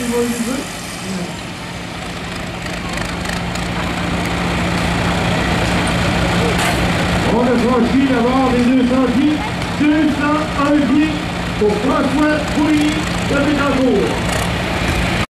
On a franchi d'abord les 200 pieds, 201 pieds pour François Pouilly de Bécancourt.